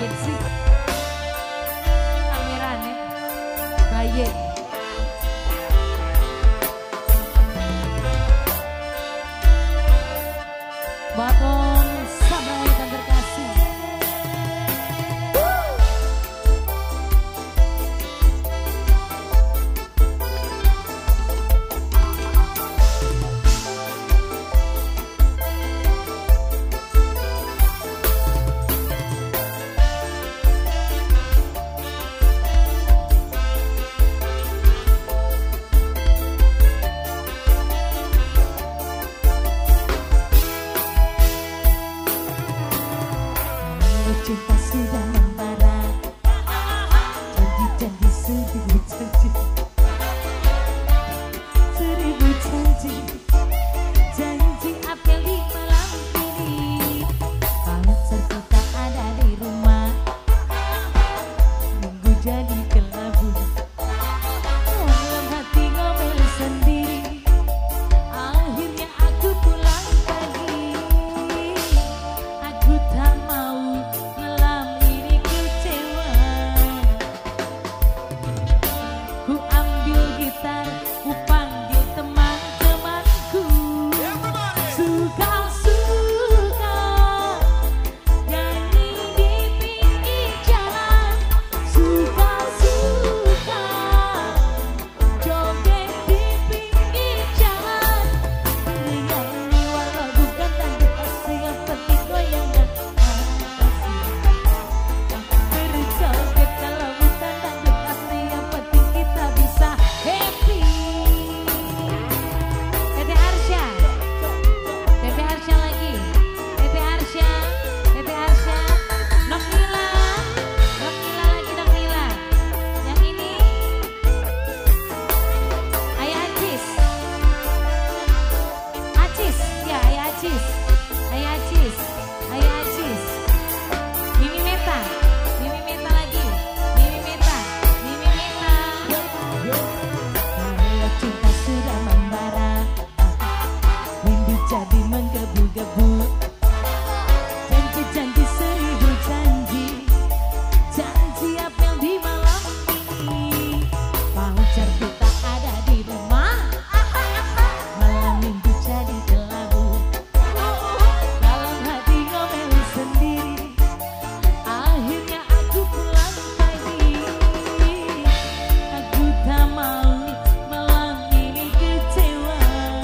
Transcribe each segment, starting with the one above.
sih kamerane bayi. Baton Sabrai dan terkasih. Cinta sudah membara, janji-janji seribu janji, seribu janji, janji apel di malam ini. Pacar kita ada di rumah, nunggu jadi kelabu. Dalam hati ngomel sendiri, akhirnya aku pulang pagi. Aku tak mau jadi menggebu-gebu, janji-janji seribu janji, janji apel di malam ini. Pacar kita ada di rumah, malam minggu jadi kelabu. Dalam hati ngomel sendiri, akhirnya aku pulang pagi. Aku tak mau malam ini kecewa.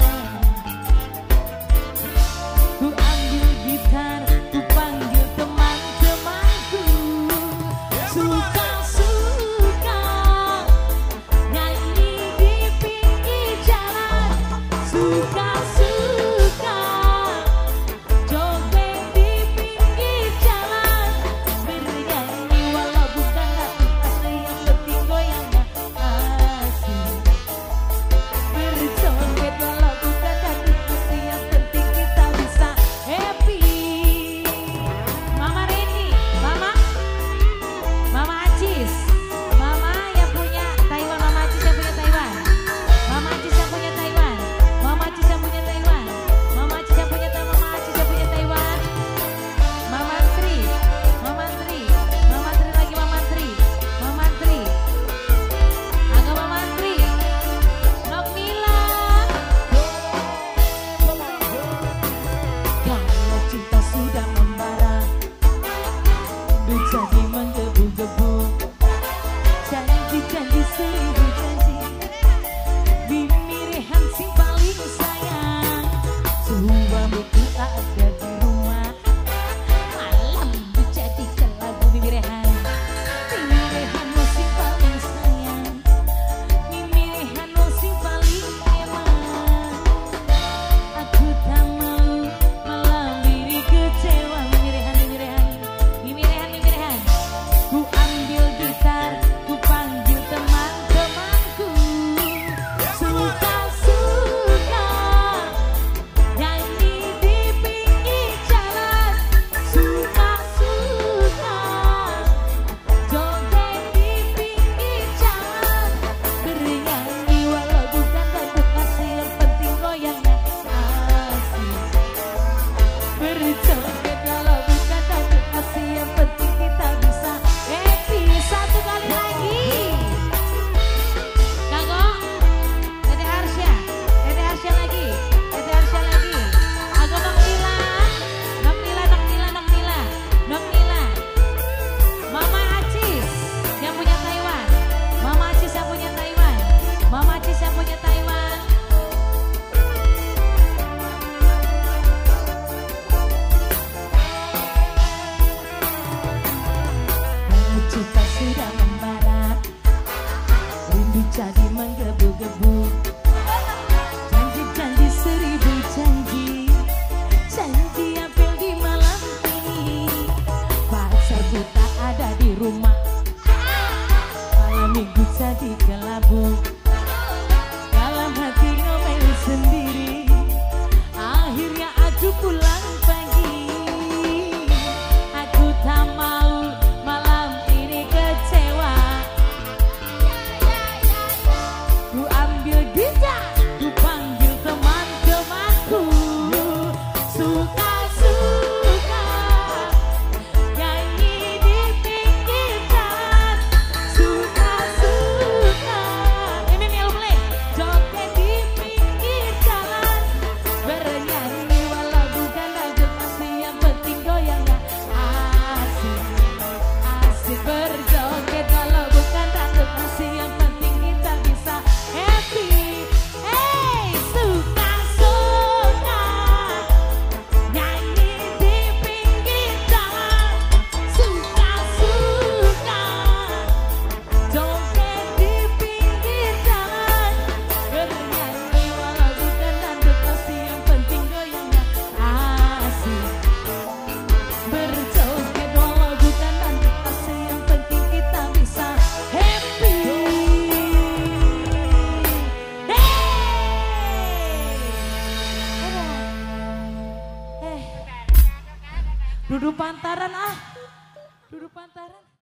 Ku ambil gitar, ku panggil teman-temanku. Suka-suka nyanyi di pinggir jalan. Suka-suka joget di pinggir jalan. Bernyanyi walau bukan lagu asli, yang penting goyangnya asik. Berjoget walau bukan lagu asli, yang penting kita bisa happy. Mama Reni, Mama Acis, Mama yang punya Taiwan, Mama Acis yang punya Taiwan, Mama Acis yang punya Taiwan, Mama Acis yang punya Taiwan, Mama Acis yang punya Taiwan, Mama Acis yang punya Taiwan, Mama Tri, Mama Tri, Mama Tri lagi, Mama Tri, Mama Tri, agak Mama Tri, Nok Mila. Kalau cinta sudah membara, jadi menggebu-gebu, janji-janji seribu janji, bimirehan si paling sayang. Suamiku tak ada di rumah, malam minggu jadi kelabu. Bimirehan lo si paling sayang, bimirehan lo si paling emang. Aku tak mau malam ini kecewa. Bimirehan, cinta sudah membara, rindu jadi menggebu-gebu. Janji-janji seribu janji, janji apel di malam ini. Pacar buta ada di rumah, malam minggu jadi kelabu. Dalam hati ngomel sendiri, akhirnya aku pulang pagi. Aku tak mau malam ini kecewa. Ku ambil gitar, ku panggil teman-temanku. Suka-suka nyanyi di pinggir jalan. Suka-suka ini nih mulai joget di pinggir jalan. Bernyanyi walau bukan lagu pasti, yang penting goyangnya asik. Asik berjoget walau bukan lagu pasti, yang penting kita bisa happy. Hey, suka-suka nyanyi di pinggir jalan. Suka-suka joget di pinggir jalan. Bernyanyi walau bukan lagu pasti, yang penting goyangnya asik. Berjoget walau bukan lagu pasti, yang penting kita bisa happy. Duduk pantaran ah, duduk pantaran.